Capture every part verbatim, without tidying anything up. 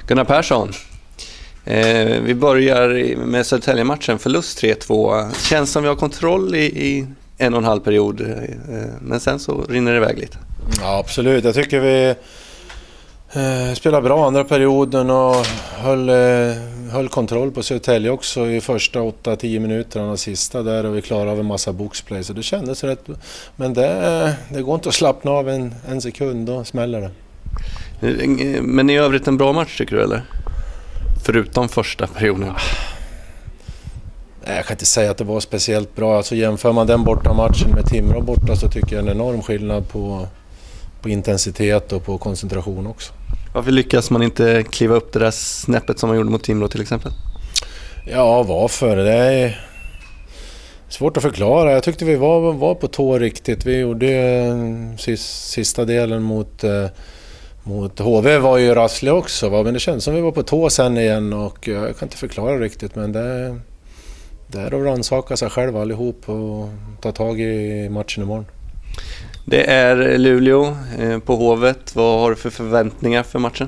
Gunnar Persson, eh, vi börjar med Södertälje-matchen, förlust tre två. Känns som vi har kontroll i, i en och en halv period, eh, men sen så rinner det iväg lite. Ja, absolut. Jag tycker vi eh, spelar bra andra perioden och höll, eh, höll kontroll på Södertälje också i första åtta tio minuterna och sista där, och vi klarade av en massa boxplay, så det kändes rätt. Men det, det går inte att slappna av en, en sekund, då smäller det. Men i övrigt en bra match tycker du, eller? Förutom första perioden. Jag kan inte säga att det var speciellt bra. Alltså jämför man den borta matchen med Timrå borta, så tycker jag en enorm skillnad på, på intensitet och på koncentration också. Varför lyckas man inte kliva upp det där snäppet som man gjorde mot Timrå till exempel? Ja, varför? Det är svårt att förklara. Jag tyckte vi var, var på tå riktigt. Vi gjorde sista delen mot... Mot H V var ju rasslig också, va? Men det känns som vi var på tå sen igen, och jag kan inte förklara riktigt, men det, det är att rannsaka sig själv allihop och ta tag i matchen imorgon. Det är Luleå på Hovet. Vad har du för förväntningar för matchen?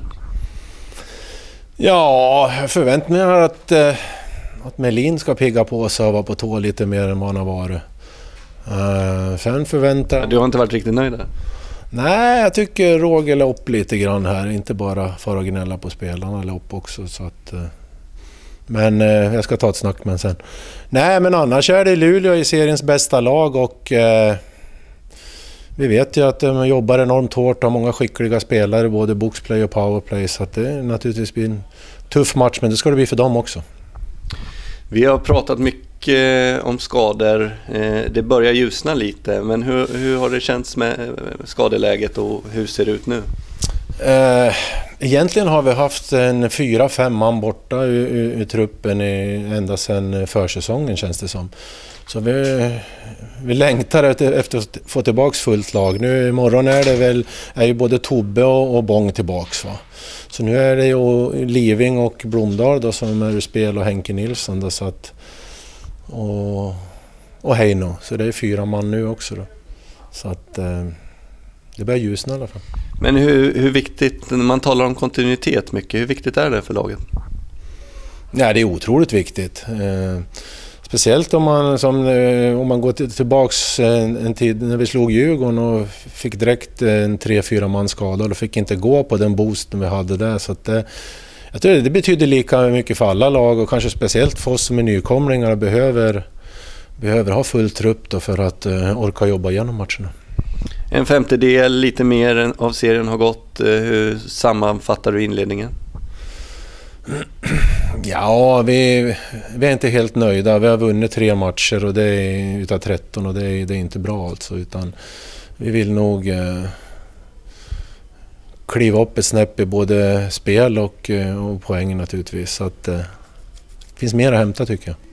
Ja, förväntningar att, att Melin ska pigga på sig och vara på tå lite mer än vad han har varit. Uh, sen förväntar... Du har inte varit riktigt nöjd där? Nej, jag tycker Roger la upp lite grann här. Inte bara för att gnälla på spelarna, la upp också. Så att, men jag ska ta ett snack med sen. Nej, men annars är det Luleå i seriens bästa lag, och eh, vi vet ju att de jobbar enormt hårt och har många skickliga spelare, både boxplay och powerplay. Så att det är naturligtvis blir en tuff match, men det ska det bli för dem också. Vi har pratat mycket om skador. Det börjar ljusna lite, men hur, hur har det känts med skadeläget och hur ser det ut nu? Egentligen har vi haft en fyra fem man borta ur, ur, ur truppen i, ända sedan försäsongen, känns det som. Så vi, vi längtar efter, efter att få tillbaks fullt lag. Nu imorgon är det väl är ju både Tobbe och, och Bång tillbaks, va? Så nu är det ju Living och Blomdahl då, som är i spel, och Henke Nilsson då, så att, och, och Heino. Så det är fyra man nu också då. Så att eh, det börjar ljusna i alla fall. Men hur, hur viktigt, när man talar om kontinuitet mycket, hur viktigt är det för laget? Ja, det är otroligt viktigt. Eh, Speciellt om man, som, om man går till, tillbaks en, en tid när vi slog Djurgården och fick direkt en tre fyra man skada och fick inte gå på den boosten vi hade där. Så att det, jag tror det betyder lika mycket för alla lag, och kanske speciellt för oss som är nykomlingar och behöver, behöver ha full trupp då för att uh, orka jobba igenom matcherna. En femtedel, lite mer av serien har gått. Hur sammanfattar du inledningen? Ja, vi, vi är inte helt nöjda. Vi har vunnit tre matcher och det är utav tretton, och det är, det är inte bra alltså, utan vi vill nog eh, kliva upp ett snäpp i både spel och, och poäng naturligtvis. Så att, eh, det finns mer att hämta, tycker jag.